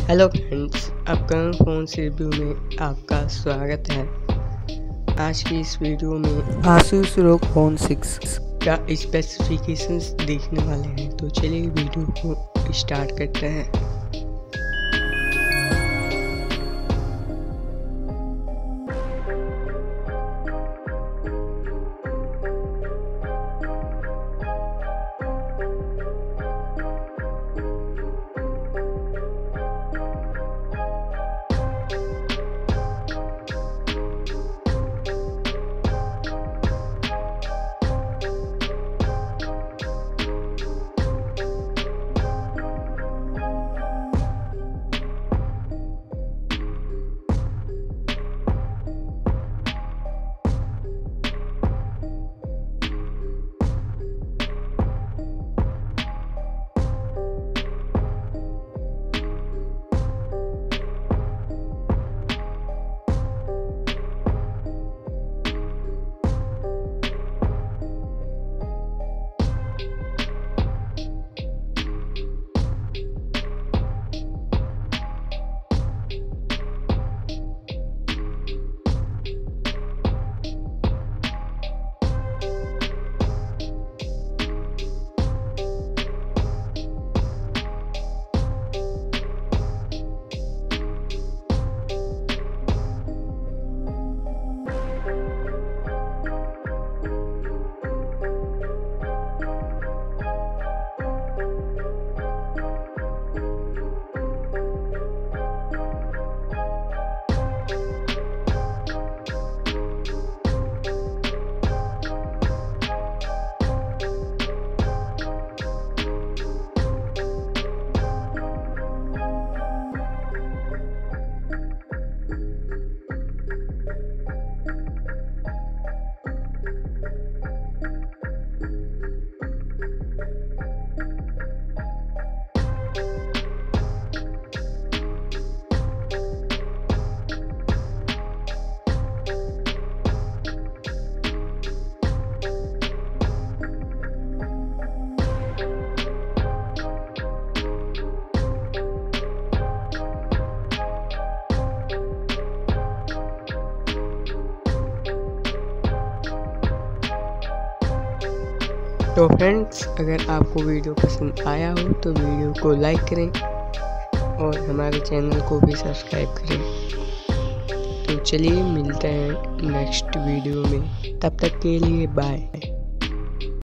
Hello friends, upcoming phone review में आपका स्वागत है। आज की इस वीडियो में asus ROG Phone 6 का स्पेसिफिकेशंस देखने वाले हैं। तो चलिए वीडियो को स्टार्ट करते हैं। तो फ्रेंड्स, अगर आपको वीडियो पसंद आया हो तो वीडियो को लाइक करें और हमारे चैनल को भी सब्सक्राइब करें। तो चलिए मिलते हैं नेक्स्ट वीडियो में, तब तक के लिए बाय।